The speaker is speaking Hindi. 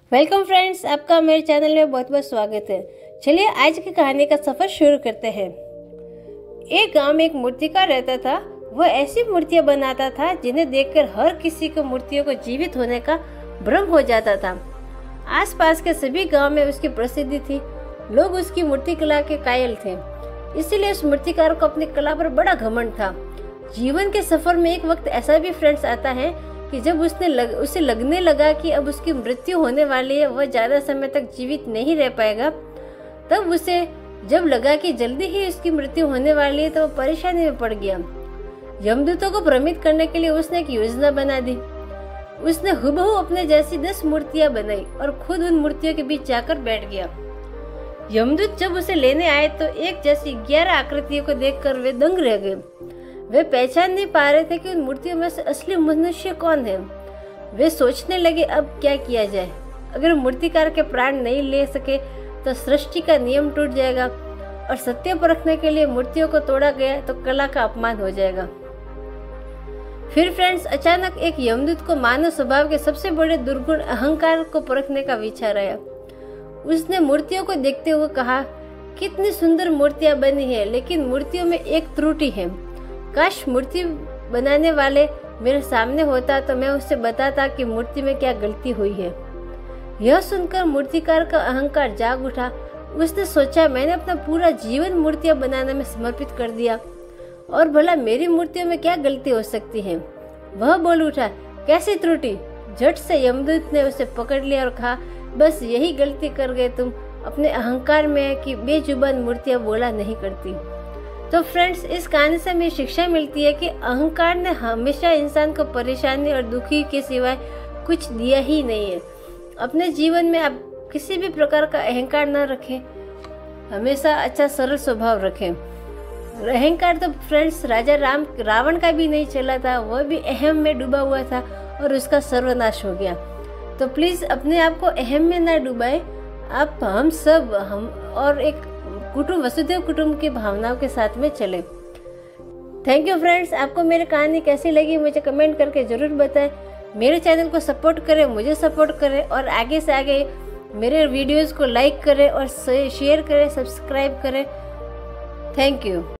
वेलकम फ्रेंड्स, आपका मेरे चैनल में बहुत बहुत स्वागत है। चलिए आज की कहानी का सफर शुरू करते हैं। एक गांव में एक मूर्तिकार रहता था। वह ऐसी मूर्तियां बनाता था जिन्हें देखकर हर किसी को मूर्तियों को जीवित होने का भ्रम हो जाता था। आसपास के सभी गांव में उसकी प्रसिद्धि थी। लोग उसकी मूर्ति कला के कायल थे, इसीलिए उस मूर्तिकार को अपनी कला पर बड़ा घमंड था। जीवन के सफर में एक वक्त ऐसा भी फ्रेंड्स आता है कि जब उसे लगने लगा कि अब उसकी मृत्यु होने वाली है, वह ज्यादा समय तक जीवित नहीं रह पाएगा। तब उसे जब लगा कि जल्दी ही उसकी मृत्यु होने वाली है, तो वह परेशानी में पड़ गया। यमदूतों को भ्रमित करने के लिए उसने एक योजना बना दी। उसने हुबहू अपने जैसी 10 मूर्तियां बनाई और खुद उन मूर्तियों के बीच जाकर बैठ गया। यमदूत जब उसे लेने आए तो एक जैसी 11 आकृतियों को देखकर वे दंग रह गए। वे पहचान नहीं पा रहे थे कि उन मूर्तियों में से असली मनुष्य कौन है। वे सोचने लगे अब क्या किया जाए। अगर मूर्तिकार के प्राण नहीं ले सके तो सृष्टि का नियम टूट जाएगा और सत्य परखने के लिए मूर्तियों को तोड़ा गया तो कला का अपमान हो जाएगा। फिर फ्रेंड्स, अचानक एक यमदूत को मानव स्वभाव के सबसे बड़े दुर्गुण अहंकार को परखने का विचार आया। उसने मूर्तियों को देखते हुए कहा, कितनी सुंदर मूर्तियां बनी है, लेकिन मूर्तियों में एक त्रुटि है। काश मूर्ति बनाने वाले मेरे सामने होता तो मैं उससे बताता कि मूर्ति में क्या गलती हुई है। यह सुनकर मूर्तिकार का अहंकार जाग उठा। उसने सोचा, मैंने अपना पूरा जीवन मूर्तियां बनाने में समर्पित कर दिया और भला मेरी मूर्तियों में क्या गलती हो सकती है। वह बोल उठा, कैसी त्रुटि। झट से यमदूत ने उसे पकड़ लिया और कहा, बस यही गलती कर गए तुम अपने अहंकार में कि बेजुबान मूर्तियां बोला नहीं करती। तो फ्रेंड्स, इस कहानी से हमें शिक्षा मिलती है कि अहंकार ने हमेशा इंसान को परेशानी और दुखी के सिवाय कुछ दिया ही नहीं है। अपने जीवन में आप किसी भी प्रकार का अहंकार न रखें, हमेशा अच्छा सरल स्वभाव रखें। अहंकार तो फ्रेंड्स राजा रावण का भी नहीं चला था। वह भी अहम में डूबा हुआ था और उसका सर्वनाश हो गया। तो प्लीज अपने आप को अहम में ना डुबाएं। आप हम और एक वसुधैव कुटुंब की भावनाओं के साथ में चले। Thank you friends. आपको मेरी कहानी कैसी लगी मुझे कमेंट करके जरूर बताएं। मेरे चैनल को सपोर्ट करें, मुझे सपोर्ट करें और आगे से आगे मेरे वीडियोस को लाइक करें और शेयर करें, सब्सक्राइब करें। Thank you.